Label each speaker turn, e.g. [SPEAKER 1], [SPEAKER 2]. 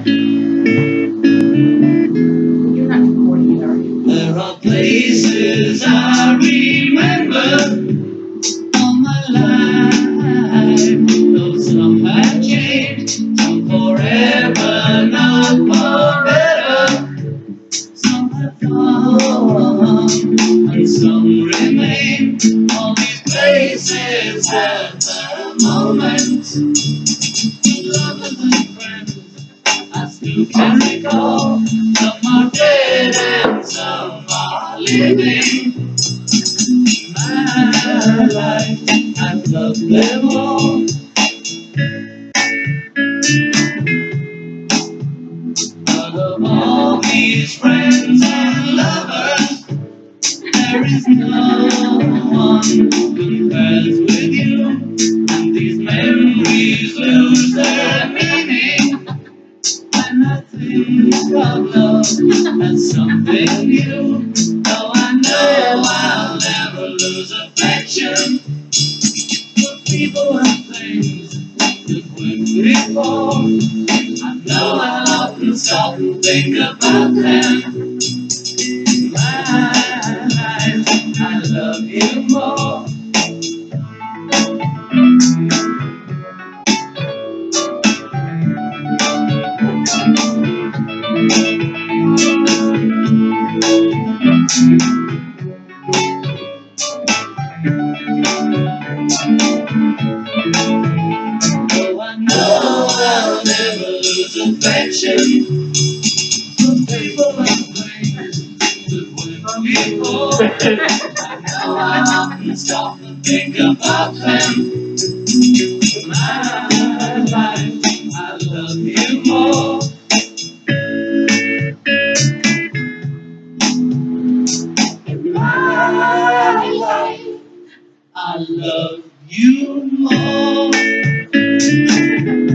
[SPEAKER 1] You're not recording it, are you?
[SPEAKER 2] There are places I remember all my life, though some have changed, some forever, not for better. Some have gone, and some remain. All these places have their moments. Lovers and friends, I still can recall. Some are dead and some are living. My life, I've loved them all. But of all these friends and lovers, there is no one who compares with you. And these memories lose their meaning when I think of love as something new. Though I know I'll never lose affection for people and things that went before. I know I'll often stop and think about them. My life, I love you more. Though I know I'll never lose affection for people and things that went before. I know I often stop and think about them. My life, I love you more. My life, I love you more.